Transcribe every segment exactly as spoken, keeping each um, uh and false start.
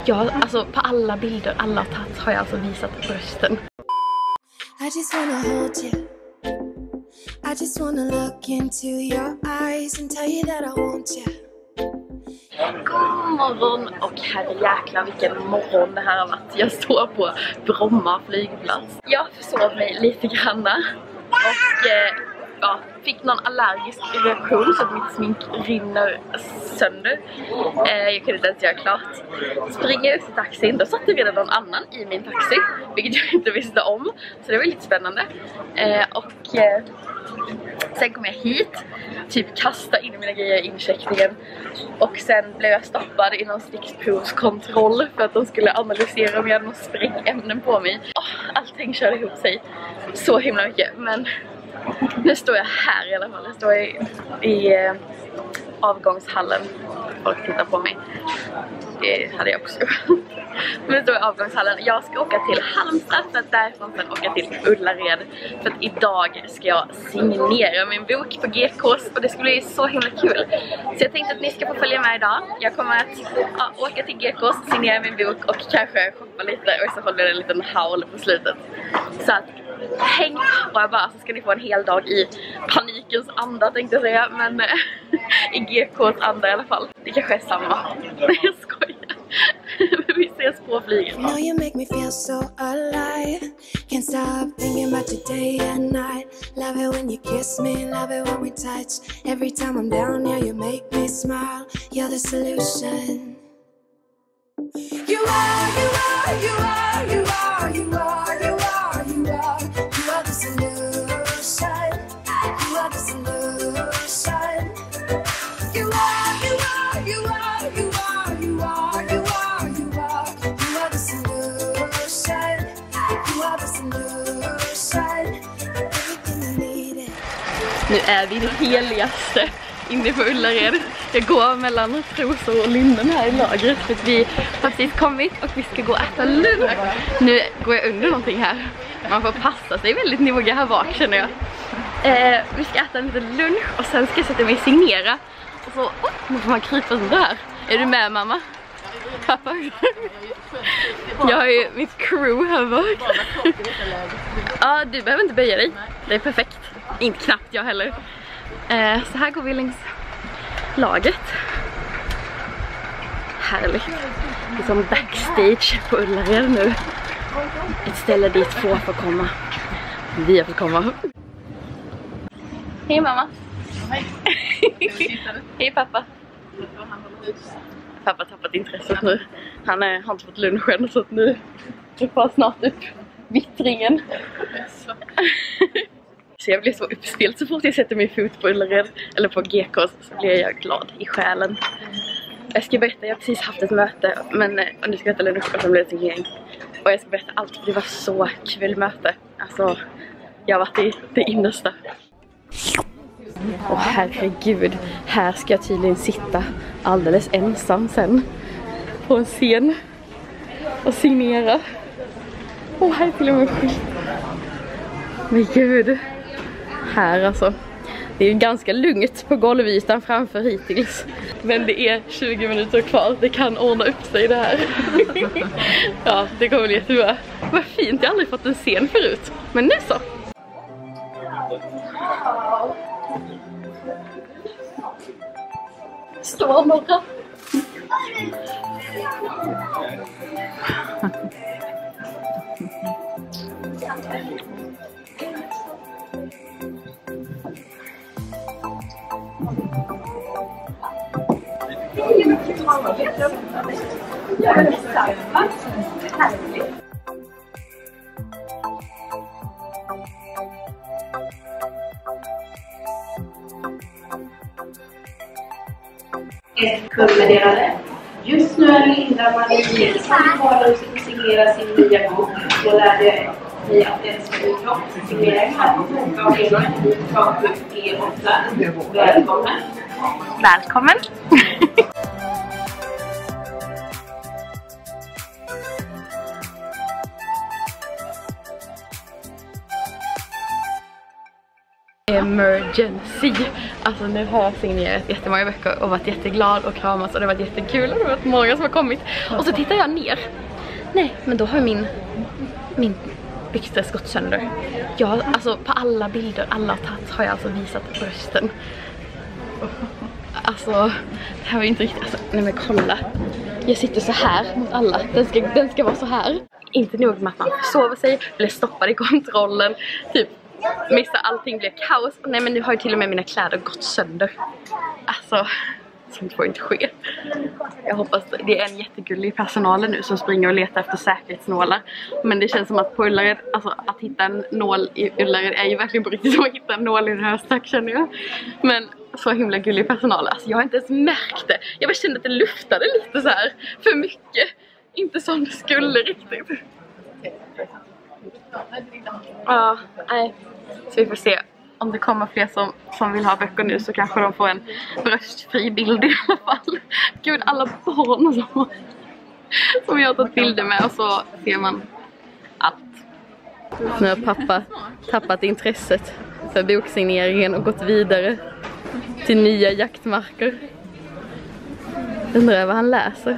Ja, alltså på alla bilder, alla tats har jag alltså visat brösten. I just wanna hold you. I just wanna look into your eyes and tell you that I want you. God morgon och herrejäklar vilken morgon det här har varit. Jag står på Bromma flygplats. Jag försov mig lite granna och eh, ja, fick någon allergisk reaktion så att mitt smink rinner sönder. Eh, jag kunde inte ens göra klart. Springer ut i taxin, då satt det redan någon annan i min taxi, vilket jag inte visste om. Så det var lite spännande. Eh, och eh, sen kom jag hit, typ kasta in mina grejer i incheckningen. Och sen blev jag stoppad i någon stickprovskontroll för att de skulle analysera om jag hade någon sprängämnen på mig. Oh, allting körde ihop sig så himla mycket, men nu står jag här i alla fall. Jag står i, i eh, avgångshallen. Folk tittar på mig. Det hade jag också gjort. Men nu står jag i avgångshallen. Jag ska åka till Halmstad för att därifrån sen åka till Ullared. För att idag ska jag signera min bok på G K:s och det skulle bli så himla kul. Så jag tänkte att ni ska få följa med idag. Jag kommer att ja, åka till G K:s, signera min bok och kanske shoppa lite. Och i så fall blir det en liten haul på slutet. Så att häng på bara så ska ni få en hel dag i panikens anda tänkte jag säga. Men i G K:s anda i alla fall. Det kanske är samma. Jag skojar. Vi ses på flyget. You know you make me feel so alive. Can't stop thinking about you day and night. Love it when you kiss me, love it when we touch. Every time I'm down here you make me smile. You're the solution. You are, you are, you are, you are, you are, you are, you are. You are the solution. You are the solution. You are, you are, you are, you are, you are, you are, you are. You are the solution. You are the solution. Everything I needed. Nu är vi det heligaste inne på Ullared. Jag går mellan trosor och linnen här i lagret för att vi har precis kommit och vi ska gå och äta lunch. Nu går jag under någonting här. Man får passa sig väldigt noga här bak känner jag. Eh, vi ska äta en liten lunch och sen ska jag sätta mig och signera. Och så, oh, nu får man krypa under här. Är du med mamma? Pappa? Jag har ju mitt crew här bak. Ja, du behöver inte böja dig. Det är perfekt. Inte knappt jag heller. Eh, så här går vi längs laget. Härligt. Det är som backstage på Ullared nu. Ett ställe dit få får komma. Vi har fått komma. Hej mamma. Hej. Hej pappa. Pappa har tappat intresset nu. Han är, har inte fått lunchen så att nu får snart upp vittringen. Så jag blir så uppspelt så fort jag sätter min fot på Ullared eller på G K:s så blir jag glad i själen. Jag ska berätta, jag har precis haft ett möte men och nu ska jag äta lunch och sen blir det signering. Och jag ska berätta allt för det var så kul möte. Alltså, jag har varit i det innersta. Åh herregud, här ska jag tydligen sitta alldeles ensam sen på en scen och signera. Åh, här är till och med skit. Men gud, här alltså. Det är ganska lugnt på golvytan framför hittills. Men det är tjugo minuter kvar, det kan ordna upp sig det här. Ja, det kommer bli jättebra. Vad fint, jag har aldrig fått en scen förut. Men nu så. Står några. Ett kundmeddelande. Just nu är Linda Marie som har huset att signera sin nya bok. Så lärde vi att den ska bli klart. Signering här på bokavdelningen i Kvarnsjö E åtta. Välkommen. Välkommen. emergency. Alltså nu har jag signerat jättemånga böcker och varit jätteglad och kramas och det har varit jättekul och det har varit många som har kommit. Och så tittar jag ner. Nej, men då har min min byxdress gått sönder. Jag, alltså på alla bilder, alla tats har jag alltså visat brösten. Alltså, det här var ju inte riktigt, alltså, nej men kolla. Jag sitter så här mot alla, den ska, den ska vara så här. Inte nog med att man sover sig, eller stoppar i kontrollen, typ missar allting, blir kaos. Nej men nu har ju till och med mina kläder gått sönder. Alltså, sånt får inte ske. Jag hoppas, det är en jättegullig personal nu som springer och letar efter säkerhetsnålar. Men det känns som att på Ullared, alltså att hitta en nål i Ullared är ju verkligen på riktigt som att hitta en nål i en höstack, känner jag. Men så himla gullig personal, alltså jag har inte ens märkt det. Jag bara kände att det luftade lite så här för mycket. Inte som det skulle riktigt. Ja, nej. Så vi får se. Om det kommer fler som, som vill ha böcker nu så kanske de får en bröstfri bild i alla fall. Gud, alla barn som, som jag har tagit bilder med och så ser man allt. Nu har pappa tappat intresset för boksigneringen och gått vidare till nya jaktmarker. Undrar vad han läser.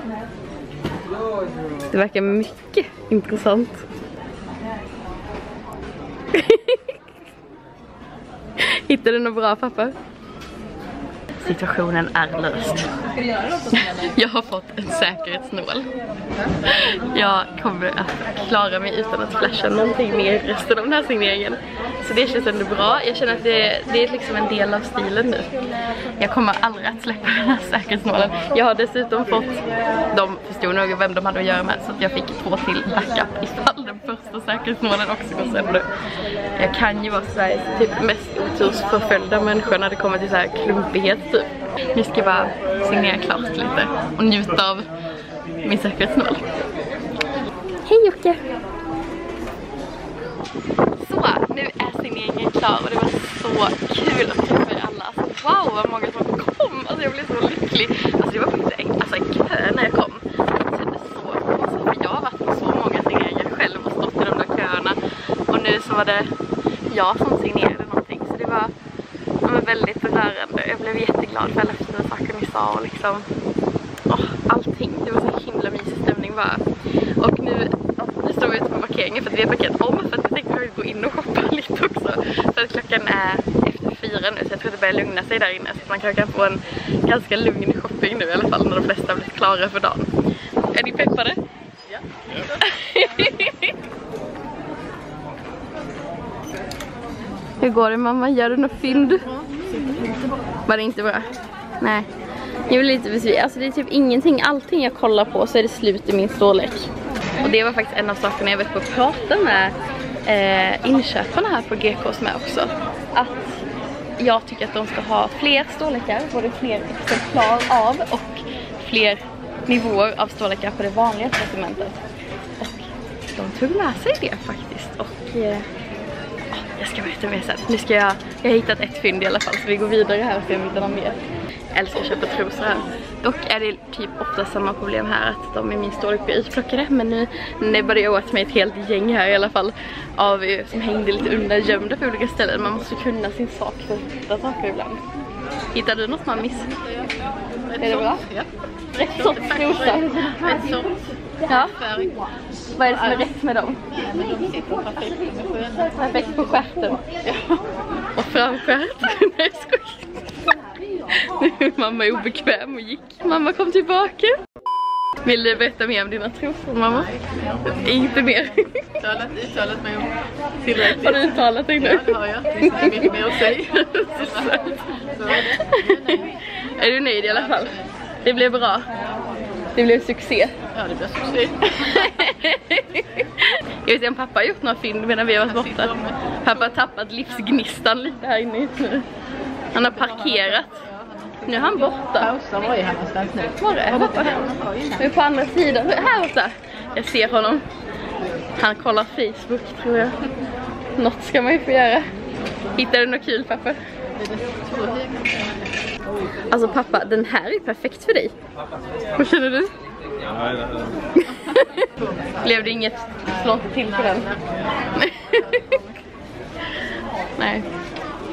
Det verkar mycket intressant. Hittade du något bra, pappa? Situationen är löst. Jag har fått en säkerhetsnål. Jag kommer att klara mig utan att flasha någonting mer i resten av den här signeringen. Så det känns ändå bra. Jag känner att det, det är liksom en del av stilen nu. Jag kommer aldrig att släppa den här säkerhetsnålen. Jag har dessutom fått, de förstod nog vem de hade att göra med, så att jag fick två till backup ifall den första säkerhetsnålen också går sönder. Jag kan ju vara Sveriges typ mest otursförföljda människa när det kommer till så här klumpighet typ. Nu ska jag bara signera klart lite och njuta av min säkerhetsnål. Hej Jocke! Så, nu är signeringen klar och det var så kul att träffa er alla. Alltså, wow, vad många som kom! Alltså jag blev så lycklig. Alltså det var faktiskt en, alltså, en kö när jag kom. Det kändes så konstigt, för jag har varit på så många signeringar själv och stått i de där köerna. Och nu så var det jag som signerade någonting, så det var, det var väldigt rörande. Jag blev jätteglad för alla fina saker ni sa och liksom oh, allting. Det var så himla mysig stämning bara. Och nu, nu står vi ute på parkeringen för att vi har parkerat om, för att jag tänkte att vi gå in och shoppa lite också. För att klockan är efter fyra nu, så jag tror att det börjar lugna sig där inne. Så man kanske kan få en ganska lugn shopping nu i alla fall när de flesta har blivit klara för dagen. Är ni peppade? Ja. Hur går det, mamma? Gör du något fynd? Var det inte bra? Nej. Jag är lite besviken. Alltså det är typ ingenting. Allting jag kollar på så är det slut i min storlek. Och det var faktiskt en av sakerna jag vet på att prata med eh, inköparna här på G K:s med också. Att jag tycker att de ska ha fler storlekar. Både fler exemplar av och fler nivåer av storlekar på det vanliga sortimentet. Och de tog med sig det faktiskt. Och... Eh, jag ska berätta mer sen. Nu ska jag, jag har hittat ett fynd i alla fall, så vi går vidare här och ser om vi hittar någon mer. Jag älskar att köpa trosor här. Dock är det typ ofta samma problem här, att de i min storlek blir utplockade. Men nu näbbade jag åt mig ett helt gäng här i alla fall, av, som hängde lite undangömda på olika ställen. Man måste kunna sin sak för att hitta saker ibland. Hittar du något, mammis? Är det bra? Ja. Rätt sorts trosor. Rätt sorts. Ja. Vad är det som är rätt med dem? De sitter perfekt på stjärten. Perfekt på stjärten. Ja. Och framstjärten. Nej, nu är mamma obekväm och gick. Mamma kom tillbaka. Vill du berätta mer om dina trosor, mamma? Nej. Inte mer. Jag har uttalat mig om tillräckligt. Har du uttalat dig nu? Ja, det har jag. Det är mycket mer att säga. Så är du nöjd i alla fall? Det blev bra. Det blev succé. Ja, det blev succé. Jag vet inte om pappa har gjort några fynd medan vi har varit borta. Pappa har tappat livsgnistan lite här inne nu. Han har parkerat. Nu är han borta. Var är han någonstans nu? Var är han? Nu är på andra sidan. Här borta. Jag ser honom. Han kollar Facebook, tror jag. Något ska man ju få göra. Hittar du något kul, pappa? Alltså pappa, den här är perfekt för dig. Vad känner du? Ja, ja, ja. Blev det inget slå till för den? Nej.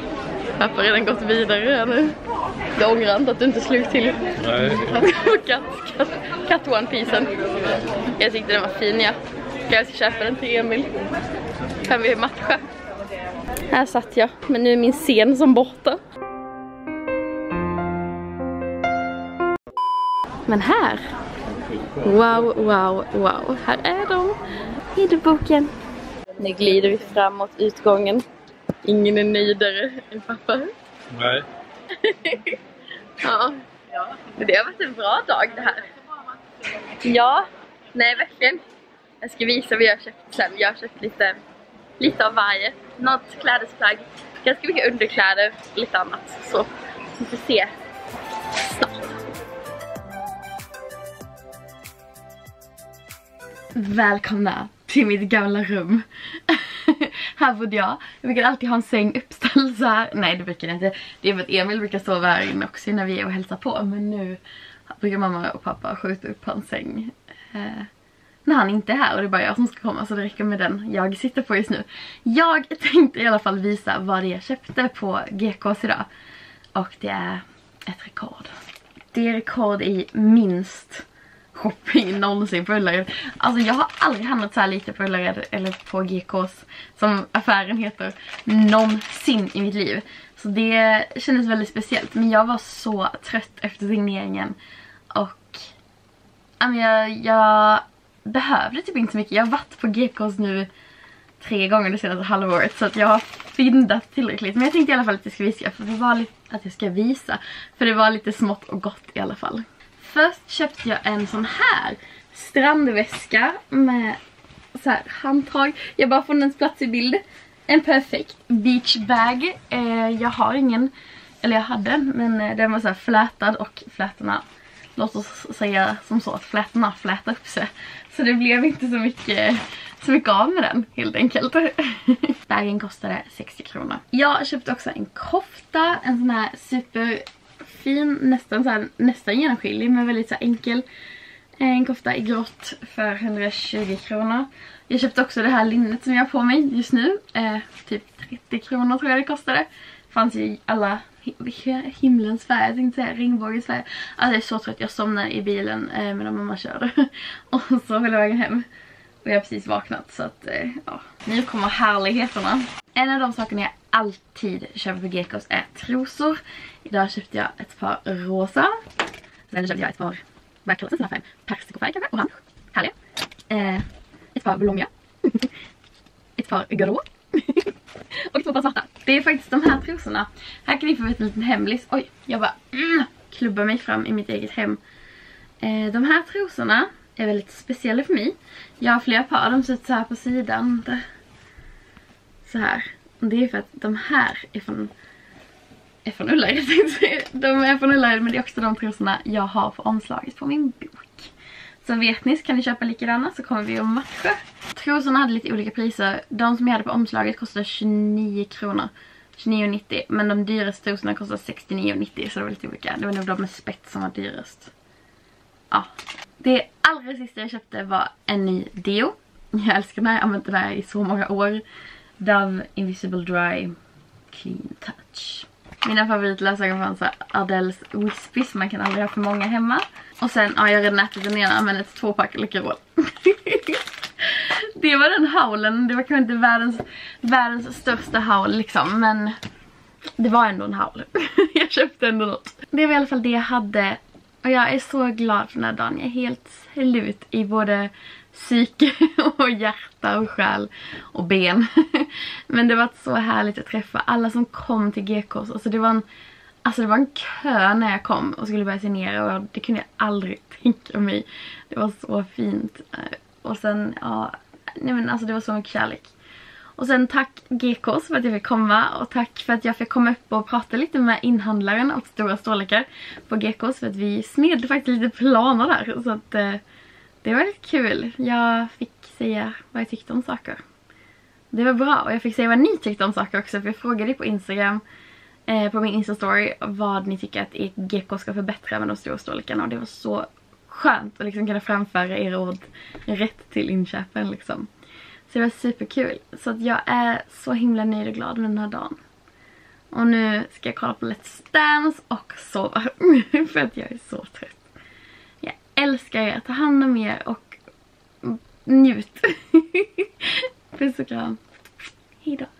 Pappa har redan gått vidare nu. Jag ångrar inte att du inte slog till. Nej. katt, katt, katt One Piecen. Jag tyckte den var fin, ja. Jag ska köpa den till Emil. Kan vi matcha? Här satt jag, men nu är min scen som borta. Men här. Wow, wow, wow. Här är de. I boken. Nu glider vi framåt utgången. Ingen är nöjdare än pappa. Nej. Ja. Det har varit en bra dag det här. Ja, nej verkligen. Jag ska visa vad jag har köpt sen. Jag har köpt lite, lite av varje. Något klädesplagg. Ganska mycket underkläder. Lite annat. Så vi får se snart. Välkomna till mitt gamla rum. Här bodde jag. Jag brukar alltid ha en säng uppställd så här. Nej, det brukar jag inte. Det är för att Emil brukar sova här inne också när vi är och hälsar på. Men nu brukar mamma och pappa skjuta upp hans säng eh, när han inte är här. Och det är bara jag som ska komma, så det räcker med den jag sitter på just nu. Jag tänkte i alla fall visa vad det jag köpte på G K:s idag. Och det är ett rekord. Det är rekord i minst shopping någonsin på Ullared. Alltså jag har aldrig handlat så här lite på Ullared eller på G K:s, som affären heter, någonsin i mitt liv. Så det kändes väldigt speciellt. Men jag var så trött efter signeringen. Och jag, jag behövde typ inte så mycket. Jag har varit på G K:s nu tre gånger det senaste halvåret, så att jag har fyndat tillräckligt. Men jag tänkte i alla fall att jag ska visa, för det var lite, att jag ska visa. För det var lite smått och gott i alla fall. Först köpte jag en sån här strandväska med så här handtag. Jag bara får en plats i bild. En perfekt beachbag. Eh, jag har ingen, eller jag hade, men den var så här flätad och flätorna, låt oss säga som så, att flätorna flätar upp sig. Så det blev inte så mycket, så mycket av med den helt enkelt. Bagen kostade sextio kronor. Jag köpte också en kofta, en sån här super fin, nästan så här, nästan genomskinlig men väldigt så här enkel. En kofta i grått för hundratjugo kronor. Jag köpte också det här linnet som jag har på mig just nu. Eh, typ trettio kronor tror jag det kostade. Fanns i alla himlens färger, jag tänkte säga regnbågens färger. Alltså jag är så trött, jag somnade i bilen eh, medan mamma körde. Och så ville jag vägen hem. Och jag har precis vaknat, så att eh, ja. Nu kommer härligheterna. En av de sakerna jag alltid köper på G K:s är trosor. Idag köpte jag ett par rosa. Sen köpte jag ett par verkligen sådana färg. Persikofärg kanske, orange. Härliga. Eh, ett par blommiga. Ett par grå. Och två par svarta. Det är faktiskt de här trosorna. Här kan ni få veta en liten hemlis. Oj, jag bara mm, klubbar mig fram i mitt eget hem. Eh, de här trosorna är väldigt speciella för mig. Jag har flera par, de ser ut så här på sidan. Där. Så här. Det är för att de här är från, är från Ullared. De är från Ullared, men det är också de trosorna jag har på omslaget på min bok. Så vet ni, så kan ni köpa likadana så kommer vi att matcha. Trosorna hade lite olika priser. De som jag hade på omslaget kostade tjugonio kronor. tjugonio nittio. Men de dyraste trosorna kostade sextionio nittio, så det var lite olika. Det var nog de med spets som var dyrast. Ja. Det allra sista jag köpte var en ny deo. Jag älskar den här, jag har använt den här i så många år. Dove Invisible Dry Clean Touch. Mina favoritlösningar fanns här Ardells Wispies, man kan aldrig ha för många hemma. Och sen, ja jag har redan ätit den ena, men ett tvåpack Läkerol. Det var den haulen, det var kanske inte världens, världens största haul liksom, men det var ändå en haul. Jag köpte ändå något. Det var i alla fall det jag hade. Och jag är så glad för den här dagen. Jag är helt slut i både psyke och hjärta och själ och ben. Men det var så härligt att träffa alla som kom till G K:s. Alltså det var en, alltså det var en kö när jag kom och skulle börja signera. Och det kunde jag aldrig tänka mig. Det var så fint. Och sen, ja, nej men alltså det var så mycket kärlek. Och sen tack G K:s för att jag fick komma. Och tack för att jag fick komma upp och prata lite med inhandlaren och stora storlekar på G K:s. För att vi smedde faktiskt lite planer där. Så att eh, det var lite kul. Jag fick säga vad jag tyckte om saker. Det var bra. Och jag fick säga vad ni tyckte om saker också. För jag frågade på Instagram, eh, på min Insta-story, vad ni tycker att G K ska förbättra med de stora storlekarna. Och det var så skönt att liksom kunna framföra er råd rätt till inköpen liksom. Så det var superkul. Så att jag är så himla nöjd och glad med den här dagen. Och nu ska jag kolla på Let's Dance och sova. För att jag är så trött. Jag älskar er. Ta hand om er och njut. Puss och kram. Hejdå.